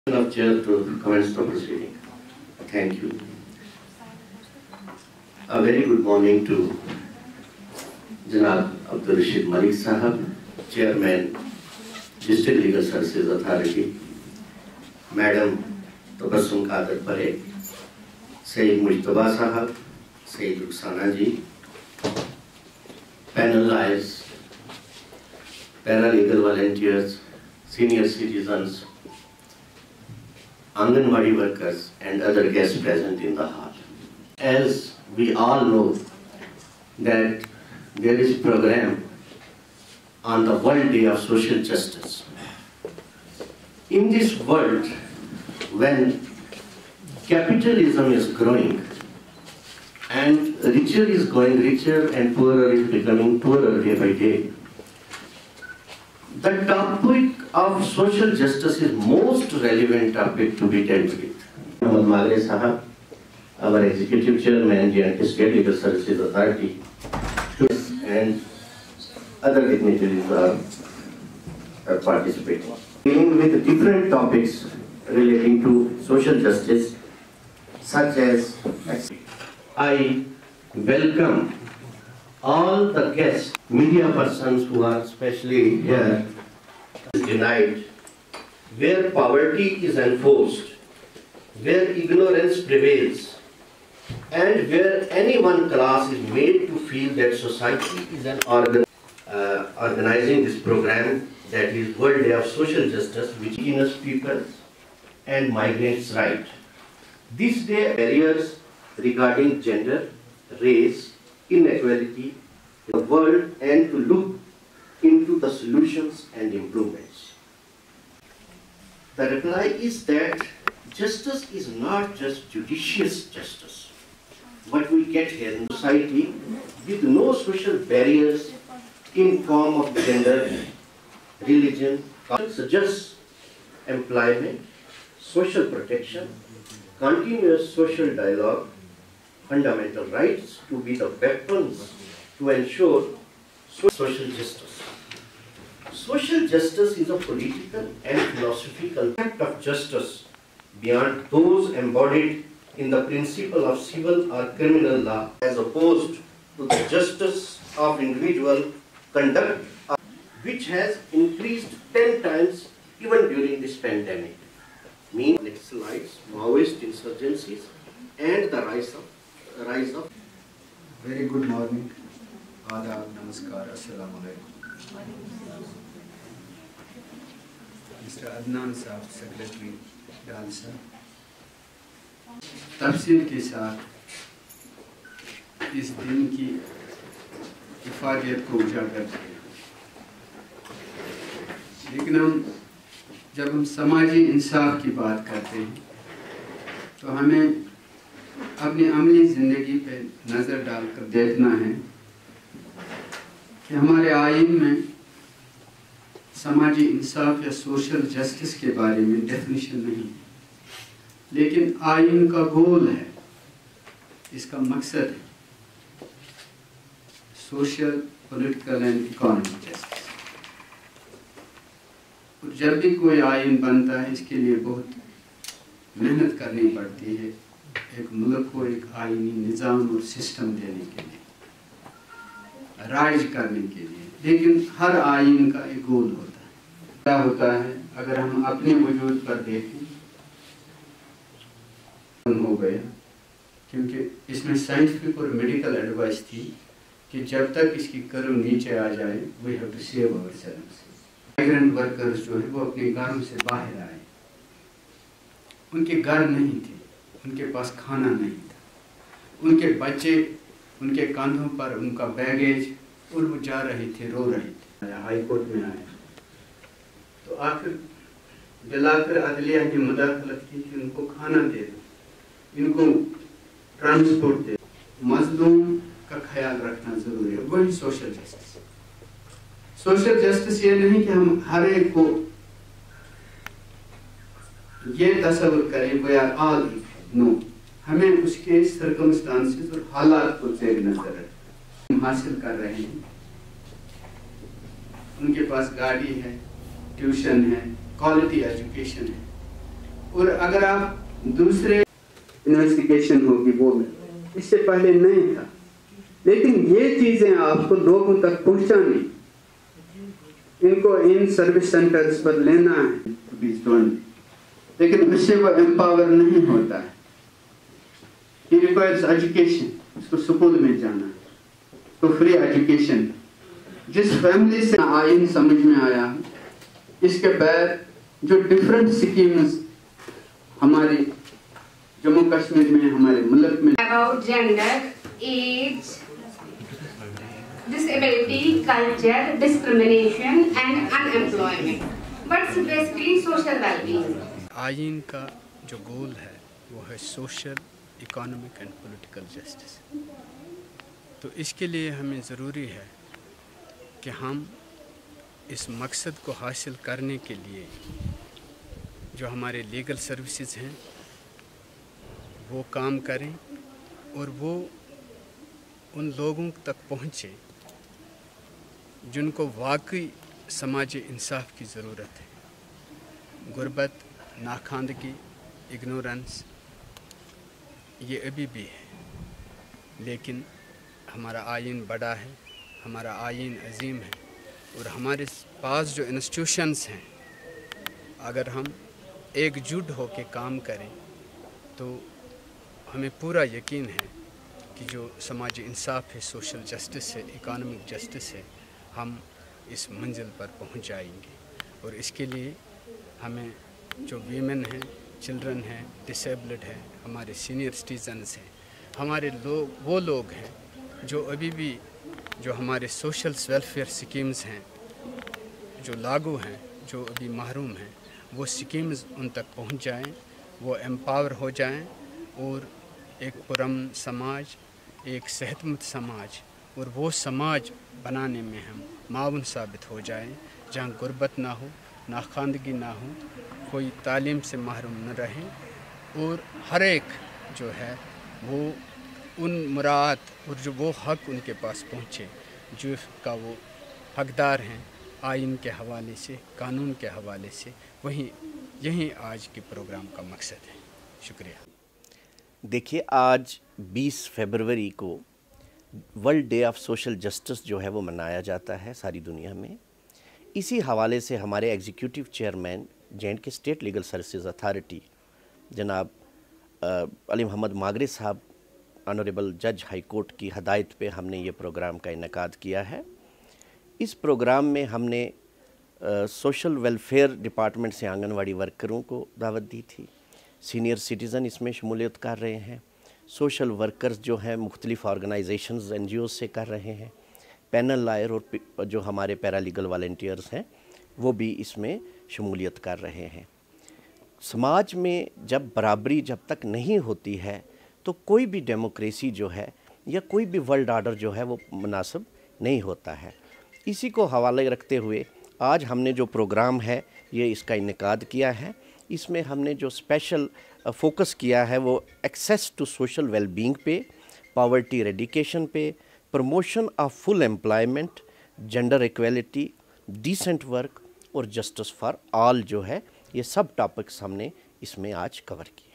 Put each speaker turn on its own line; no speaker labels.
Of chair to commence the proceeding. Thank you. A very good morning to Janab Abdul Rashid Malik Sahab, Chairman, District Legal Services Authority, Madam Tabassum Qadir Parekh, Sayyid Mujtaba Sahab, Sayyid Rukhsana ji, panel lawyers, paralegal volunteers, senior citizens, Anganwadi workers and other guests present in the hall. As we all know that there is a program on the World Day of Social Justice. In this world, when capitalism is growing and richer is going richer and poorer is becoming poorer day by day, the topic of social justice is most relevant topic to be dealt with. Mohammad Magre Sahab, our Executive Chairman, J&K State Legal Services Authority, and other dignitaries are participating. Dealing with different topics relating to social justice, such as I welcome all the guests, media persons who are especially here, is denied, where poverty is enforced, where ignorance prevails, and where any one class is made to feel that society is organizing this program, that is World Day of Social Justice, which indigenous peoples and migrants' right. This day barriers regarding gender, race, inequality in the world, and to look into the solutions and improvements. The reply is that justice is not just judicious justice. What we get here in society with no social barriers in form of gender, religion, suggests employment, social protection, continuous social dialogue, fundamental rights to be the weapons to ensure social justice. Social justice is a political and philosophical concept of justice beyond those embodied in the principle of civil or criminal law, as opposed to the justice of individual conduct, which has increased 10 times even during this pandemic. Meaning slides, Maoist insurgencies, and the rise of.
Very good morning. Adab, Namaskar, Assalamu alaikum. Mr. Adnan Saab, Secretary, Jalsa. तफसील के साथ इस दिन की इफादियत को उजागर किया, लेकिन जब हम समाजी इंसाफ की बात करते हैं तो हमें अपनी अमली ज़िंदगी पे नज़र डालकर देखना है कि हमारे आइन में समाजी इंसाफ या सोशल जस्टिस के बारे में डेफिनेशन नहीं है, लेकिन आइन का गोल है, इसका मकसद है social, political and economic justice. और जब भी कोई आइन बनता है इसके लिए बहुत मेहनत करनी पड़ती है एक मुल्क को एक आइनी निज़ाम और सिस्टम देने के लिए, राइज करने के लिए। लेकिन हर आइन का एक गोल होता है। क्या होता है, अगर हम अपने वजूद पर देखें हो गया, क्योंकि इसमें साइंटिफिक और मेडिकल एडवाइस थी कि जब तक इसकी कर्व नीचे आ जाए we have to save ourselves. Migrant workers जो है वो अपने घरों से बाहर आए, उनके घर नहीं थे, उनके पास खाना नहीं था, उनके बच्चे उनके कंधों पर उनका बैगेज, और वो जा रहे थे, रो रहे थे। हाई कोर्ट में आए तो आखिर बिलाकर अदलिया की मुदाखलत की कि उनको खाना दे दो, इनको ट्रांसपोर्ट दे, मजलूम का ख्याल रखना जरूरी है। वही सोशल जस्टिस। सोशल जस्टिस ये नहीं कि हम हर एक को ये तस्वीर करें वी आर ऑल नो, हमें उसके सर्कमस्टांसेस और हालात को जेर नजर रखें। हम हासिल कर रहे हैं, उनके पास गाड़ी है, ट्यूशन है, क्वालिटी एजुकेशन है, اور اگر آپ دوسرے انویسٹیگیشن ہوگی وہ میں اس سے پہلے نہیں تھا، لیکن یہ چیزیں آپ کو لوگوں تک پہنچانی، ان کو ان سروس سینٹرز پر لینا ہے، لیکن اس سے وہ امپاور نہیں ہوتا ہے. He requires education. اس کو سکول میں جانا ہے تو فری ایجوکیشن. جس فیملی سے آئین سمجھ میں آیا، اس کے بعد جو ڈفرینٹ سکیمز ہماری جموں کشمیر میں، ہمارے ملک میں
about gender, age, disability, culture, discrimination and unemployment. But basically social well-being.
آئین کا جو گول ہے وہ ہے social, economic and political justice. تو اس کے لیے ہمیں ضروری ہے کہ ہم اس مقصد کو حاصل کرنے کے لیے جو ہمارے لیگل سروسز ہیں وہ کام کریں اور وہ ان لوگوں تک پہنچے جن کو واقعی سماجی انصاف کی ضرورت ہے. غربت، ناخواندگی، اگنورنس یہ ابھی بھی ہے، لیکن ہمارا آئین بڑا ہے، ہمارا آئین عظیم ہے، اور ہمارے پاس جو انسٹیٹیوشنز ہیں اگر ہم ایک جٹ ہو کے کام کریں تو ہمیں پورا یقین ہے کہ جو سماجی انصاف ہے، سوشل جسٹس ہے، اکانومک جسٹس ہے، ہم اس منزل پر پہنچ جائیں گے. اور اس کے لیے ہمیں جو ویمن ہیں، چلڈرن ہیں، ڈسیبلڈ ہیں، ہمارے سینئر سٹیزنز ہیں، ہمارے وہ لوگ ہیں جو ابھی بھی جو ہمارے سوشل ویلفیئر سکیمز ہیں جو لاگو ہیں، جو ابھی محروم ہیں، وہ سکیمز ان تک پہنچ جائیں، وہ امپاور ہو جائیں اور ایک پرامن سماج، ایک صحت مند سماج اور وہ سماج بنانے میں ہم معاون ثابت ہو جائیں جہاں غربت نہ ہو، ناخواندگی نہ ہو، کوئی تعلیم سے محروم نہ رہے، اور ہر ایک جو ہے وہ ان مراعات اور جو وہ حق ان کے پاس پہنچے جو کا وہ حقدار ہیں آئین کے حوالے سے، قانون کے حوالے سے. یہی آج کے پروگرام کا مقصد ہے. شکریہ.
دیکھیے، آج 20 فروری کو world day of social justice جو ہے وہ منایا جاتا ہے ساری دنیا میں. اسی حوالے سے ہمارے executive chairman J&K state legal services authority جناب علی محمد ماگرے صاحب، آنریبل جج ہائی کورٹ کی ہدایت پہ ہم نے یہ پروگرام کا انعقاد کیا ہے. اس پروگرام میں ہم نے سوشل ویلفیئر ڈپارٹمنٹ سے آنگن واڑی ورکروں کو دعوت دی تھی. سینئر سٹیزن اس میں شمولیت کر رہے ہیں. سوشل ورکرز جو ہیں مختلف آرگنائزیشنز NGOs سے کر رہے ہیں. پینل لائر اور جو ہمارے پیرالیگل والنٹیئرز ہیں وہ بھی اس میں شمولیت کر رہے ہیں. سماج میں جب برابری جب تک نہیں ہوتی ہے تو کوئی بھی ڈیموکریسی جو ہے یا کوئی بھی ورلڈ آرڈر جو ہے وہ مناسب نہیں ہوتا ہے. اسی کو حوالے رکھتے ہوئے آج ہم نے جو پروگرام ہے یہ اس کا انعقاد کیا ہے. اس میں ہم نے جو اسپیشل فوکس کیا ہے وہ access to social well being پہ، پاورٹی ریڈیکیشن پہ، promotion of full employment, gender equality, decent work اور جسٹس فار آل جو ہے، یہ سب ٹاپکس ہم نے اس میں آج کور کیے.